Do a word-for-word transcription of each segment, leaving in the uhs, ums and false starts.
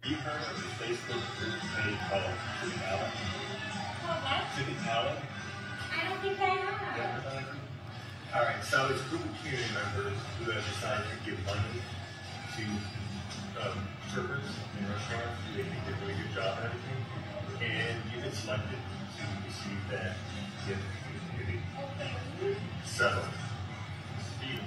you heard of this Facebook group page called Chicken Alley? Called what? Chicken Alley? I don't think I have. You ever heard of that group? All right, so it's a group of community members who have decided to give money to um, servers in restaurants who they think did a really good job and everything. And you've been selected to receive that gift from the community. Okay. So, Steve,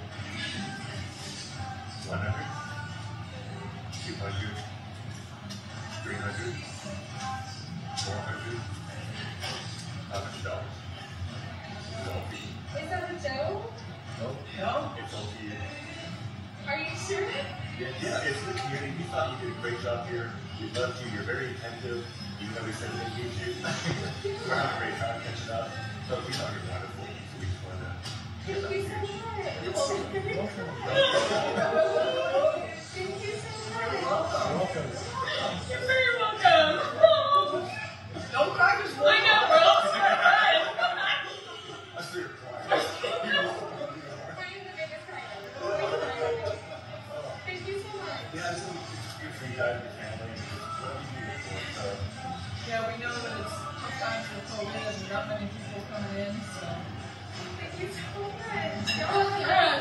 one hundred, two hundred, three hundred, four hundred, how much dollars? It's all for you. Is that a joke? Nope. No? It's all for you. Are you sure? Yeah, yeah, it's the community. We thought you did a great job here. We loved you. You're very attentive. Even though we said we didn't need you. We're having a great time catching up. So we thought you were wonderful. So we just wanted to Thank give you that so to you. much. You're welcome. Thank you so much. Welcome. You're very welcome. Don't cry, just I know, bro. I see her crying. Thank you so much. Yeah, it's, it's good for you guys and your family. And just what you do it for. So, Yeah, we know that it's tough times for COVID and not many people coming in, so. Thank you so much.